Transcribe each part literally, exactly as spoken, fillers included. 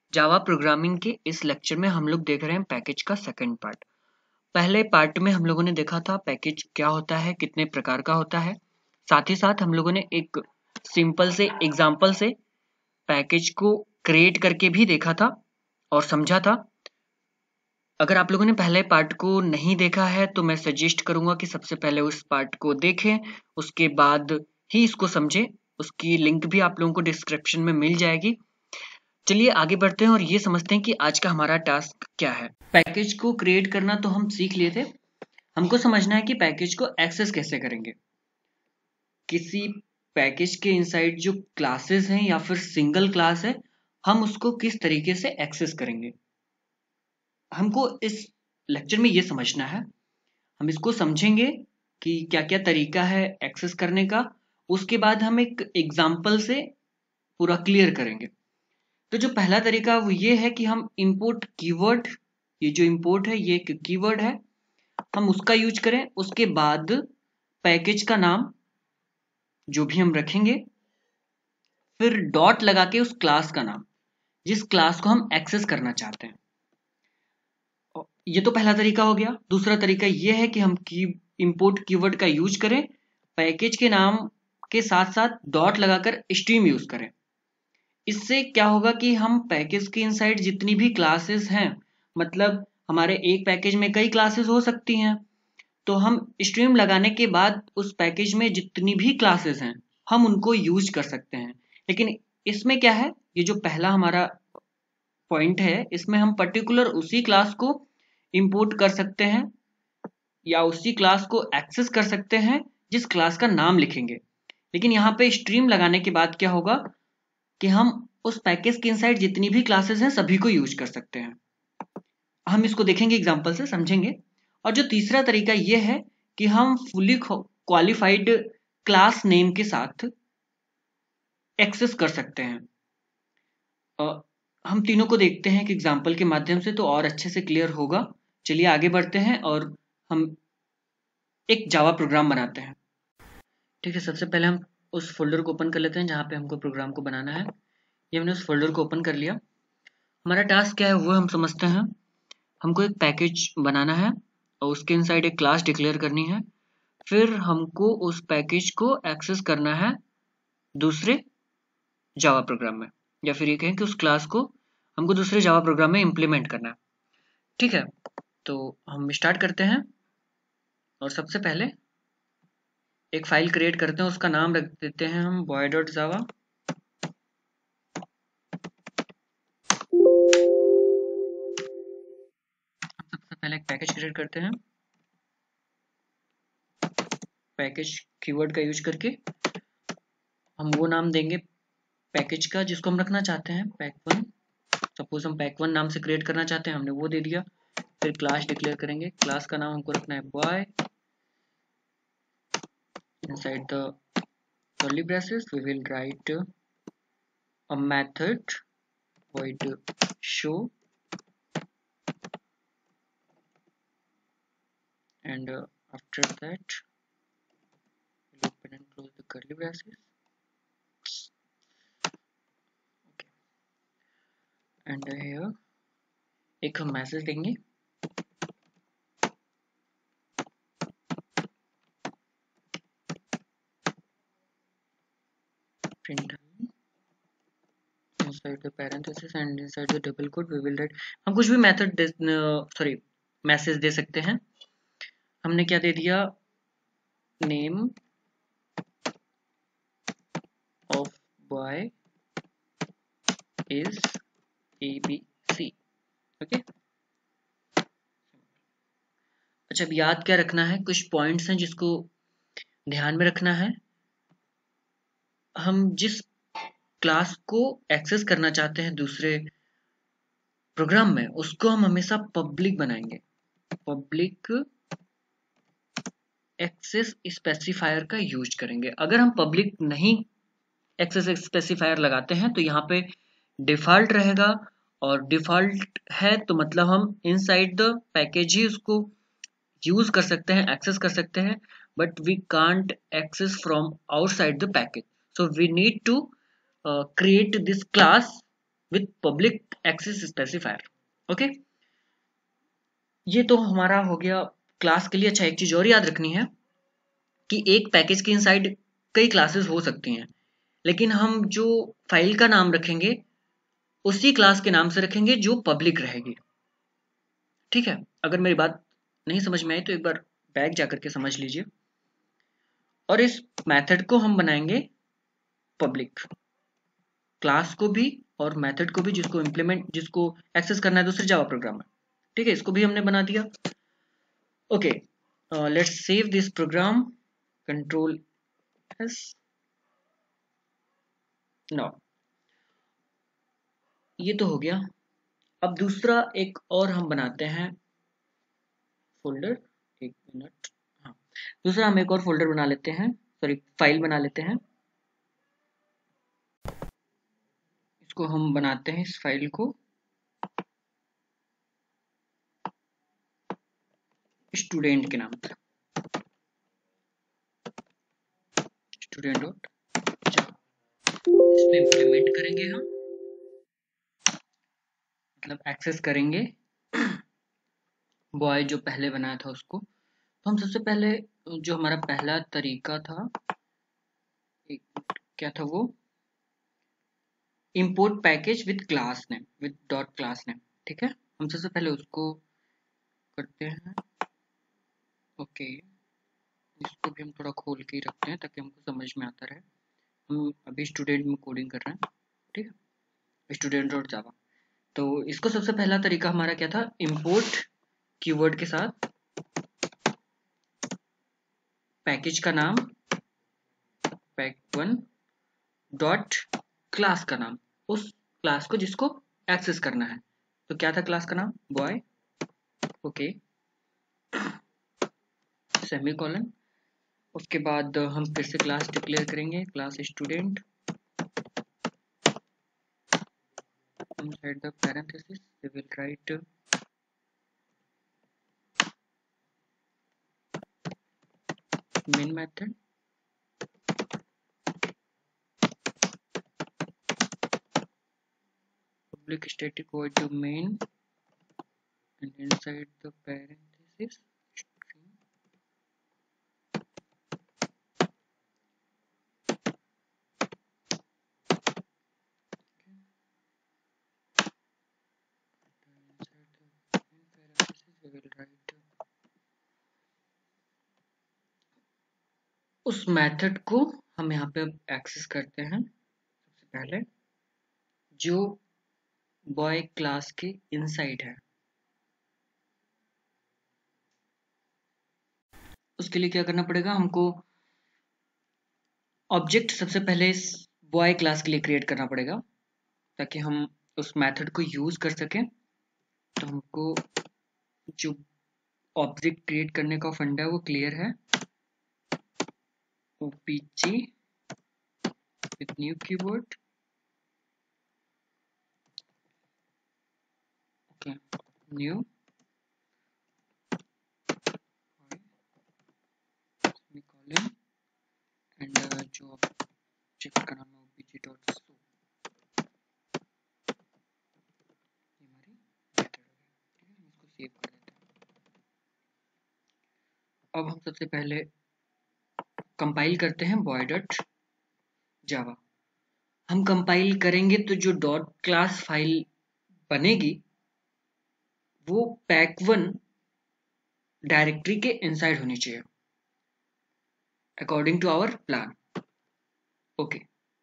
Java programming के इस lecture में हम लोग देख रहे हैं पैकेज का सेकंड पार्ट। पहले पार्ट में हम लोगों ने देखा था पैकेज क्या होता है, कितने प्रकार का होता है। साथ ही साथ हम लोगों ने एक सिंपल से एग्जांपल से पैकेज को क्रिएट करके भी देखा था और समझा था। अगर आप लोगों ने पहले पार्ट को नहीं देखा है तो मैं सजेस्ट करूंगा कि सबसे पहले उस पार्ट को देखें, उसके बाद ही इसको समझें। उसकी लिंक भी आप लोगों को डिस्क्रिप्शन में मिल जाएगी। चलिए आगे बढ़ते हैं और ये समझते हैं कि आज का हमारा टास्क क्या है। पैकेज को क्रिएट करना तो हम सीख लिए थे, हमको समझना है कि पैकेज को एक्सेस कैसे करेंगे। किसी पैकेज के इनसाइड जो क्लासेस हैं या फिर सिंगल क्लास है, हम उसको किस तरीके से एक्सेस करेंगे, हमको इस लेक्चर में ये समझना है। हम इसको समझेंगे कि क्या क्या तरीका है एक्सेस करने का। उसके बाद हम एक एग्जाम्पल से पूरा क्लियर करेंगे। तो जो पहला तरीका वो ये है कि हम इंपोर्ट कीवर्ड, ये जो इंपोर्ट है ये एक कीवर्ड है, हम उसका यूज करें। उसके बाद पैकेज का नाम जो भी हम रखेंगे, फिर डॉट लगा के उस क्लास का नाम, जिस क्लास को हम एक्सेस करना चाहते हैं। ये तो पहला तरीका हो गया। दूसरा तरीका ये है कि हम की इंपोर्ट कीवर्ड का यूज करें, पैकेज के नाम के साथ साथ डॉट लगाकर स्ट्रीम यूज करें। इससे क्या होगा कि हम पैकेज के इनसाइड जितनी भी क्लासेस हैं, मतलब हमारे एक पैकेज में कई क्लासेस हो सकती हैं, तो हम स्ट्रीम लगाने के बाद उस पैकेज में जितनी भी क्लासेस हैं हम उनको यूज कर सकते हैं। लेकिन इसमें क्या है, ये जो पहला हमारा पॉइंट है, इसमें हम पर्टिकुलर उसी क्लास को इंपोर्ट कर सकते हैं या उसी क्लास को एक्सेस कर सकते हैं जिस क्लास का नाम लिखेंगे। लेकिन यहाँ पे स्ट्रीम लगाने के बाद क्या होगा कि हम उस पैकेज के इनसाइड जितनी भी क्लासेस हैं सभी को यूज कर सकते हैं। हम इसको देखेंगे, एग्जांपल से समझेंगे। और जो तीसरा तरीका ये है कि हम फुली क्वालिफाइड क्लास नेम के साथ एक्सेस कर सकते हैं। और हम तीनों को देखते हैं कि एग्जांपल के माध्यम से तो और अच्छे से क्लियर होगा। चलिए आगे बढ़ते हैं और हम एक जावा प्रोग्राम बनाते हैं। ठीक है, सबसे पहले हम उस फोल्डर को ओपन कर लेते हैं जहाँ पे हमको प्रोग्राम को बनाना है। ये हमने उस फोल्डर को ओपन कर लिया। हमारा टास्क क्या है वो हम समझते हैं। हमको एक पैकेज बनाना है और उसके इनसाइड एक क्लास डिक्लेयर करनी है। फिर हमको उस पैकेज को एक्सेस करना है दूसरे जावा प्रोग्राम में, या फिर ये कहें कि उस क्लास को हमको दूसरे जावा प्रोग्राम में इम्प्लीमेंट करना है। ठीक है, तो हम स्टार्ट करते हैं और सबसे पहले एक फाइल क्रिएट करते हैं। उसका नाम रख देते हैं हम boy डॉट जावा। सबसे पहले एक पैकेज क्रिएट करते हैं, पैकेज कीवर्ड का यूज करके हम वो नाम देंगे पैकेज का जिसको हम रखना चाहते हैं, पैक वन। सपोज हम पैक वन नाम से क्रिएट करना चाहते हैं, हमने वो दे दिया। फिर क्लास डिक्लेयर करेंगे, क्लास का नाम हमको रखना है boy. Inside the curly braces we will write a method void show, and uh, after that we'll open and close the curly braces. Okay. And uh, here एक हम मैसेज देंगे, print inside the parenthesis and inside the double quote we will write। हम कुछ भी method sorry message दे सकते हैं। हमने क्या दे दिया, name of boy is A B C. Okay, अच्छा अब याद क्या रखना है, कुछ पॉइंट्स हैं जिसको ध्यान में रखना है। हम जिस क्लास को एक्सेस करना चाहते हैं दूसरे प्रोग्राम में, उसको हम हमेशा पब्लिक बनाएंगे। पब्लिक एक्सेस स्पेसिफायर का यूज करेंगे। अगर हम पब्लिक नहीं एक्सेस स्पेसिफायर लगाते हैं तो यहाँ पे डिफॉल्ट रहेगा, और डिफॉल्ट है तो मतलब हम इनसाइड द पैकेज ही उसको यूज कर सकते हैं, एक्सेस कर सकते हैं, but we can't access from outside the package. So we need to create this class with public access specifier. Okay, ये तो हमारा हो गया क्लास के लिए। अच्छा, एक चीज और याद रखनी है कि एक पैकेज के इनसाइड कई क्लासेस हो सकती हैं, लेकिन हम जो फाइल का नाम रखेंगे उसी क्लास के नाम से रखेंगे जो पब्लिक रहेगी। ठीक है, अगर मेरी बात नहीं समझ में आई तो एक बार बैक जाकर के समझ लीजिए। और इस मेथड को हम बनाएंगे पब्लिक, क्लास को भी और मेथड को भी, जिसको इंप्लीमेंट जिसको एक्सेस करना है दूसरे जावा प्रोग्राम में। ठीक है, इसको भी हमने बना दिया। Okay, let's save this program, control S. No, ये तो हो गया। अब दूसरा एक और हम बनाते हैं फोल्डर, एक मिनट, हाँ, दूसरा हम एक और फोल्डर बना लेते हैं, सॉरी फाइल बना लेते हैं। इसको हम बनाते हैं, इस फाइल को स्टूडेंट के नाम से, स्टूडेंट डॉट जावा। इसमें इंप्लीमेंट करेंगे हम, मतलब एक्सेस करेंगे बॉय जो पहले बनाया था उसको। तो हम सबसे पहले जो हमारा पहला तरीका था, एक क्या था वो, import package with class name, with dot class name. ठीक है, हम सबसे पहले उसको करते हैं। ओके, इसको भी हम थोड़ा खोल के ही रखते हैं ताकि हमको समझ में आता रहे। हम अभी स्टूडेंट में कोडिंग कर रहे हैं। ठीक है, स्टूडेंट डॉट जावा। तो इसको सबसे पहला तरीका हमारा क्या था, इंपोर्ट कीवर्ड के साथ पैकेज का नाम पैक वन डॉट क्लास का नाम, उस क्लास को जिसको एक्सेस करना है। तो क्या था क्लास का नाम, बॉय। Okay, semicolon. उसके बाद हम फिर से क्लास डिक्लेयर करेंगे, class student. Inside the parenthesis we will write main method, public static void to main, and inside the parenthesis string. उस मेथड को हम यहाँ पे एक्सेस करते हैं सबसे पहले, जो बॉय क्लास के इनसाइड है। उसके लिए क्या करना पड़ेगा हमको, ऑब्जेक्ट सबसे पहले इस बॉय क्लास के लिए क्रिएट करना पड़ेगा ताकि हम उस मेथड को यूज कर सकें। तो हमको जो ऑब्जेक्ट क्रिएट करने का फंडा है वो क्लियर है, opg with new keyword। okay, new semicolon and uh, जो ऑब्जेक्ट का नाम है opg dot show। ये हमारी मेथड हो गई। ठीक है, हम इसको सेव कर देते हैं। अब हम सबसे पहले कंपाइल करते हैं बॉय डॉट जावा। हम कंपाइल करेंगे तो जो डॉट क्लास फाइल बनेगी वो पैक वन डायरेक्टरी के इनसाइड होनी चाहिए according to our plan. Okay,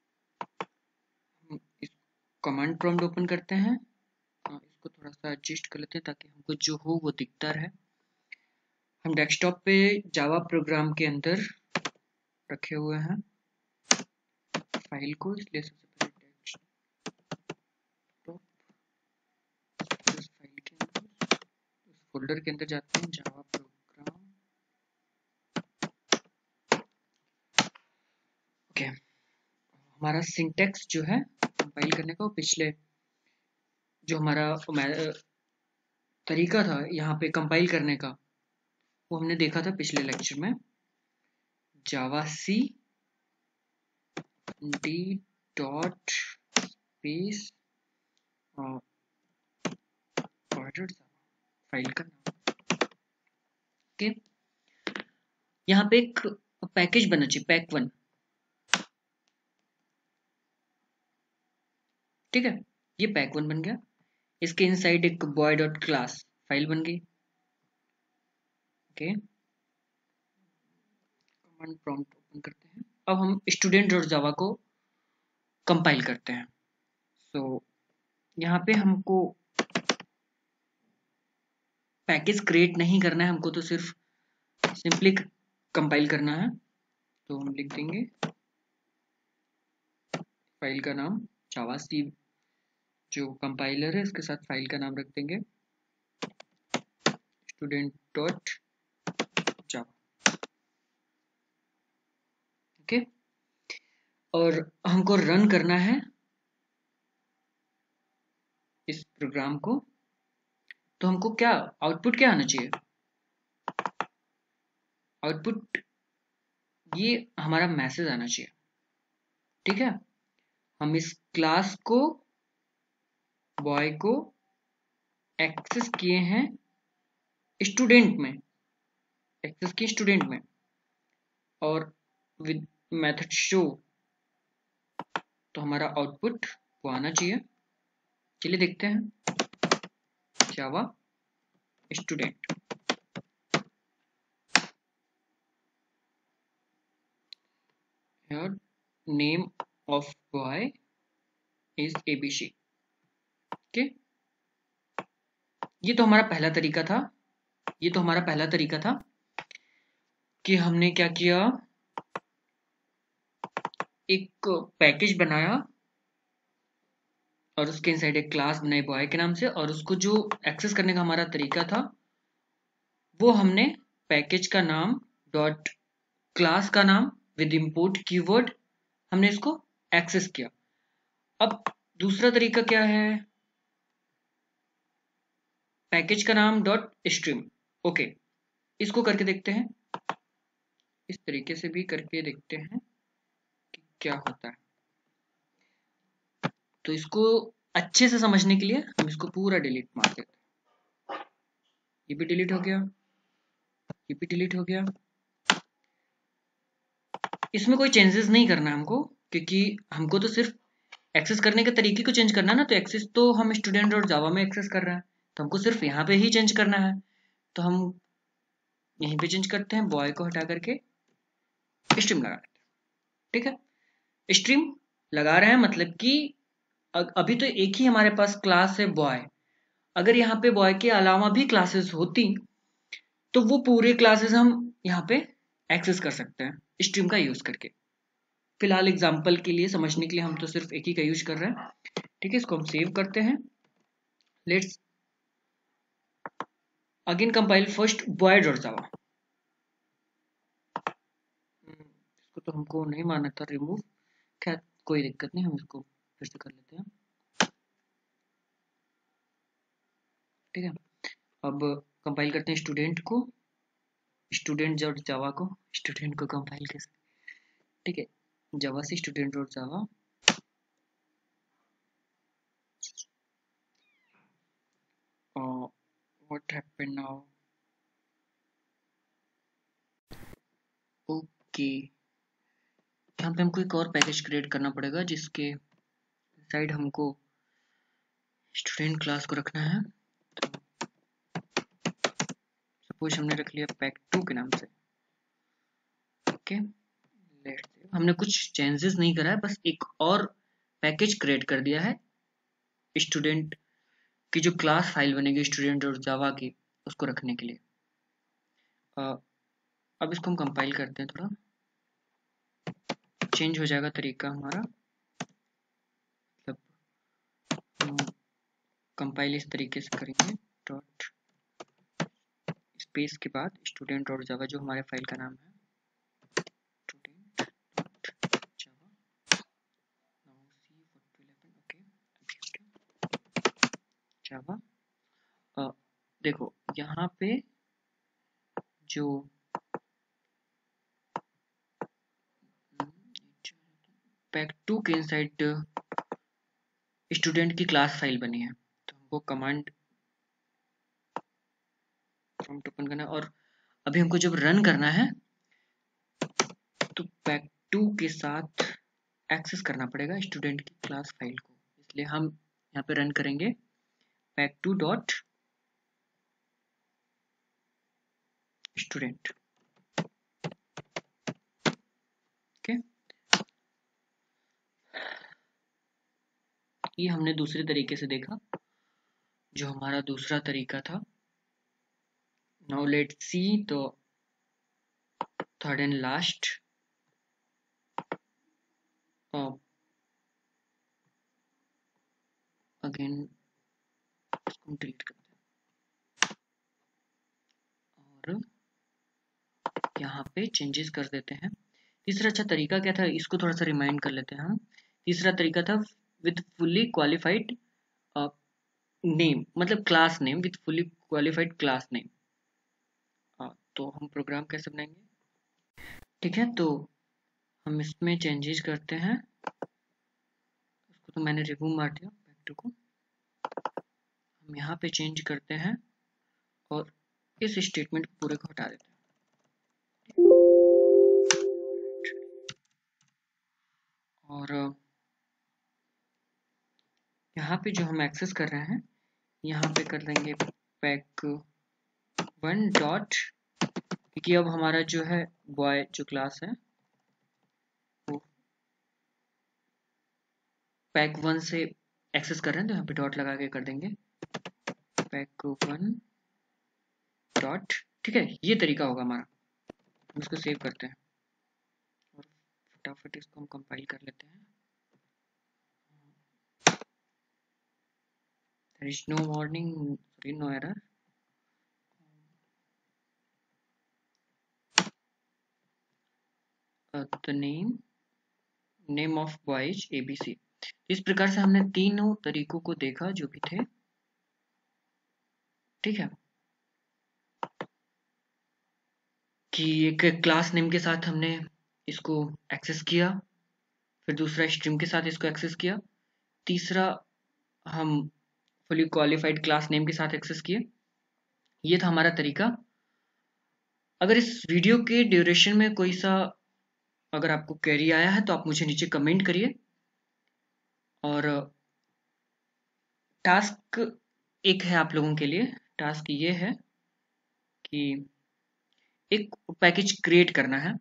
इस कमांड प्रॉम्प्ट ओपन करते हैं, इसको थोड़ा सा एडजस्ट कर लेते हैं ताकि हमको जो हो वो दिखता रहे। हम डेस्कटॉप पे जावा प्रोग्राम के अंदर रखे हुए हैं फाइल को, इसलिए सबसे पहले डेस्कटॉप इस फाइल के अंदर, इस फोल्डर के अंदर जाते हैं, जावा प्रोग्राम। ओके, हमारा सिंटेक्स जो है कंपाइल करने का, पिछले जो हमारा तरीका था यहाँ पे कंपाइल करने का वो हमने देखा था पिछले लेक्चर में, Java C D dot space file का नाम। ओके, यहाँ पे एक पैकेज बनना चाहिए, पैक वन। ठीक है, ये पैक वन बन गया। इसके इनसाइड एक बॉय डॉट क्लास फाइल बन गई। ओके, कमांड प्रॉम्प्ट ओपन करते हैं। अब हम स्टूडेंट डॉट जावा को कंपाइल करते हैं। सो so, यहाँ पे हमको पैकेज क्रिएट नहीं करना है, हमको तो सिर्फ सिंपली कंपाइल करना है। तो हम लिख देंगे फाइल का नाम जावा सी, जो कंपाइलर है इसके साथ फाइल का नाम रख देंगे स्टूडेंट डॉट जावा। ओके, और हमको रन करना है इस प्रोग्राम को। तो हमको क्या आउटपुट क्या आना चाहिए? आउटपुट ये हमारा मैसेज आना चाहिए। ठीक है, हम इस क्लास को, बॉय को एक्सेस किए हैं स्टूडेंट में, एक्सेस किए स्टूडेंट में, और विद मेथड शो, तो हमारा आउटपुट वो आना चाहिए। चलिए देखते हैं, Java student. Here name of boy is A B C। Okay, ये तो हमारा पहला तरीका था। ये तो हमारा पहला तरीका था कि हमने क्या किया, एक पैकेज बनाया और उसके इनसाइड एक क्लास बनाई बॉय के नाम से, और उसको जो एक्सेस करने का हमारा तरीका था वो हमने पैकेज का नाम डॉट क्लास का नाम विद इंपोर्ट कीवर्ड हमने इसको एक्सेस किया। अब दूसरा तरीका क्या है, पैकेज का नाम डॉट स्ट्रीम। ओके, इसको करके देखते हैं, इस तरीके से भी करके देखते हैं कि क्या होता है। तो इसको अच्छे से समझने के लिए हम इसको पूरा डिलीट मार देते हैं। ये भी डिलीट हो गया, ये भी डिलीट हो गया। इसमें कोई चेंजेस नहीं करना है हमको, क्योंकि हमको तो सिर्फ एक्सेस करने के तरीके को चेंज करना है ना। तो एक्सेस तो हम स्टूडेंट डॉट जावा में एक्सेस कर रहे हैं, तो हमको सिर्फ यहाँ पे ही चेंज करना है। तो हम यहीं पे चेंज करते हैं, बॉय को हटा करके स्ट्रीम लगा देते हैं। ठीक है, स्ट्रीम लगा रहे हैं मतलब कि अभी तो एक ही हमारे पास क्लास है बॉय। अगर यहाँ पे बॉय के अलावा भी क्लासेस होती तो वो पूरे क्लासेस हम यहाँ पे एक्सेस कर सकते हैं स्ट्रीम का यूज करके। फिलहाल एग्जांपल के लिए, समझने के लिए हम तो सिर्फ एक ही का यूज कर रहे हैं। ठीक है, इसको हम सेव करते हैं। Let's again compile first boy dot Java. इसको तो हमको नहीं मानना था रिमूव, खैर कोई दिक्कत नहीं, हम इसको फिर से कर लेते हैं। ठीक है, अब कंपाइल करते हैं स्टूडेंट को, स्टूडेंट डॉट जावा को, स्टूडेंट को कंपाइल कैसे, ठीक है, जावा से student dot Java. What happened now? Okay, यहाँ पे हमको एक और पैकेज क्रिएट करना पड़ेगा जिसके साइड हमको स्टूडेंट क्लास को रखना है। सपोज हमने रख लिया पैक टू के नाम से। ओके, हमने कुछ चेंजेस नहीं करा है, बस एक और पैकेज क्रिएट कर दिया है स्टूडेंट की जो क्लास फाइल बनेगी स्टूडेंट और जावा की, उसको रखने के लिए। आ, अब इसको हम कंपाइल करते हैं, थोड़ा चेंज हो जाएगा तरीका हमारा। मतलब कंपाइल इस तरीके से करेंगे, डॉट स्पेस के बाद स्टूडेंट और जावा जो हमारे फाइल का नाम है, student dot Java. Now see what will happen. Okay, Java. देखो यहाँ पे जो पैक टू के इनसाइड स्टूडेंट की क्लास फाइल बनी है, तो हमको कमांड प्रॉम्प्ट ओपन करना है और अभी हमको जब रन करना है तो पैक टू के साथ एक्सेस करना पड़ेगा स्टूडेंट की क्लास फाइल को, इसलिए हम यहाँ पे रन करेंगे pack two dot student. Okay, ये हमने दूसरे तरीके से देखा, जो हमारा दूसरा तरीका था। Now let's see the third and last again इसको डिलीट करते हैं और यहाँ पे चेंजेस कर देते हैं। तीसरा अच्छा तरीका क्या था, इसको थोड़ा सा रिमाइंड कर लेते हैं हम। तीसरा तरीका था विथ फुल्ली क्वालिफाइड नेम, मतलब class name with fully qualified class name. तो हम प्रोग्राम कैसे बनाएंगे, ठीक है, तो हम इसमें चेंजेस करते हैं। उसको तो मैंने रिमूव मार दिया पैक को, हम यहाँ पे चेंज करते हैं और इस स्टेटमेंट को पूरे को हटा देते हैं। और यहाँ पे जो हम एक्सेस कर रहे हैं, यहाँ पे कर देंगे पैक वन डॉट, क्योंकि अब हमारा जो है बॉय जो क्लास है वो पैक वन से एक्सेस कर रहे हैं, तो यहाँ पे डॉट लगा के कर देंगे पैक वन डॉट। ठीक है, ये तरीका होगा हमारा। हम इसको सेव करते हैं और फटाफट इसको हम कंपाइल कर लेते हैं। There is no warning, sorry, no error. Uh, the name name of boy is A B C। इस प्रकार से हमने तीनों तरीकों को देखा जो भी थे, ठीक है, कि एक क्लास नेम के साथ हमने इसको एक्सेस किया, फिर दूसरा स्ट्रीम के साथ इसको एक्सेस किया, तीसरा हम फुली क्वालिफाइड क्लास नेम के साथ एक्सेस किए। ये था हमारा तरीका। अगर इस वीडियो के ड्यूरेशन में कोई सा अगर आपको क्वेरी आया है तो आप मुझे नीचे कमेंट करिए। और टास्क एक है आप लोगों के लिए, टास्क ये है कि एक पैकेज क्रिएट करना है,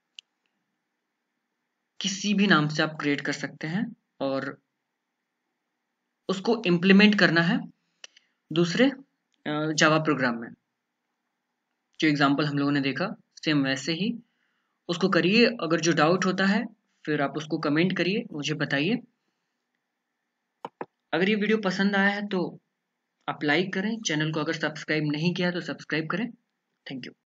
किसी भी नाम से आप क्रिएट कर सकते हैं, और उसको इम्प्लीमेंट करना है दूसरे जावा प्रोग्राम में। जो एग्जांपल हम लोगों ने देखा सेम वैसे ही उसको करिए। अगर जो डाउट होता है फिर आप उसको कमेंट करिए, मुझे बताइए। अगर ये वीडियो पसंद आया है तो आप लाइक करें, चैनल को अगर सब्सक्राइब नहीं किया तो सब्सक्राइब करें। Thank you.